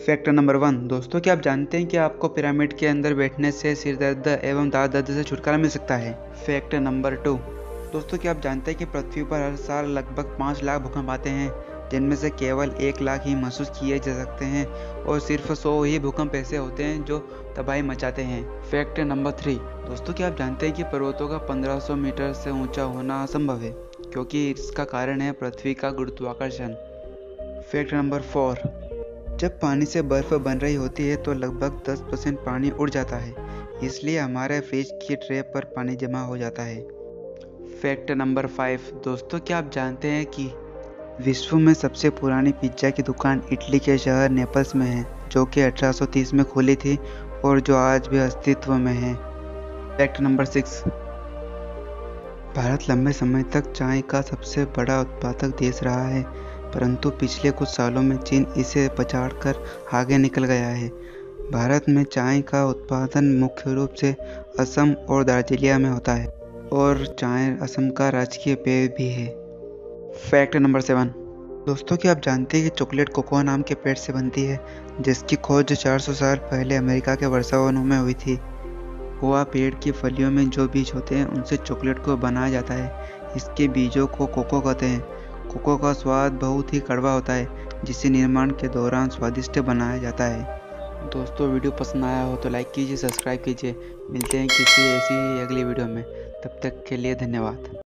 Fact number 1। दोस्तों, क्या आप जानते हैं कि आपको पिरामिड के अंदर बैठने से सिर दर्द एवं दांत दर्द से छुटकारा मिल सकता है। Fact number 2। दोस्तों, क्या आप जानते हैं कि पृथ्वी पर हर साल लगभग 5 लाख भूकंप आते हैं, जिनमें से केवल 1 लाख ही महसूस किए जा सकते हैं और सिर्फ 100 ही भूकंप ऐसे होते हैं जो तबाही मचाते हैं। Fact number 3। दोस्तों, क्या आप जानते हैं कि पर्वतों का 1500 मीटर से ऊंचा होना असंभव है, क्योंकि इसका कारण है पृथ्वी का गुरुत्वाकर्षण। Fact number 4। जब पानी से बर्फ बन रही होती है तो लगभग 10% पानी उड़ जाता है, इसलिए हमारे फ्रिज की ट्रे पर पानी जमा हो जाता है। Fact number 5। दोस्तों, क्या आप जानते हैं कि विश्व में सबसे पुरानी पिज्ज़ा की दुकान इटली के शहर नेपल्स में है, जो कि 1830 में खुली थी और जो आज भी अस्तित्व में है। Fact number 6। भारत लंबे समय तक चाय का सबसे बड़ा उत्पादक देश रहा है, परंतु पिछले कुछ सालों में चीन इसे पछाड़कर आगे निकल गया है। भारत में चाय का उत्पादन मुख्य रूप से असम और दार्जिलिंग में होता है और चाय असम का राजकीय पेय भी है। Fact number 7। दोस्तों, क्या आप जानते हैं कि चॉकलेट कोकोआ नाम के पेड़ से बनती है, जिसकी खोज 400 साल पहले अमेरिका के वर्षावनों में हुई थी। कोकोआ पेड़ की फलियों में जो बीज होते हैं उनसे चॉकलेट को बनाया जाता है। इसके बीजों को कोको कहते हैं। कोको का स्वाद बहुत ही कड़वा होता है, जिसे निर्माण के दौरान स्वादिष्ट बनाया जाता है। दोस्तों, वीडियो पसंद आया हो तो लाइक कीजिए, सब्सक्राइब कीजिए। मिलते हैं किसी ऐसी ही अगली वीडियो में। तब तक के लिए धन्यवाद।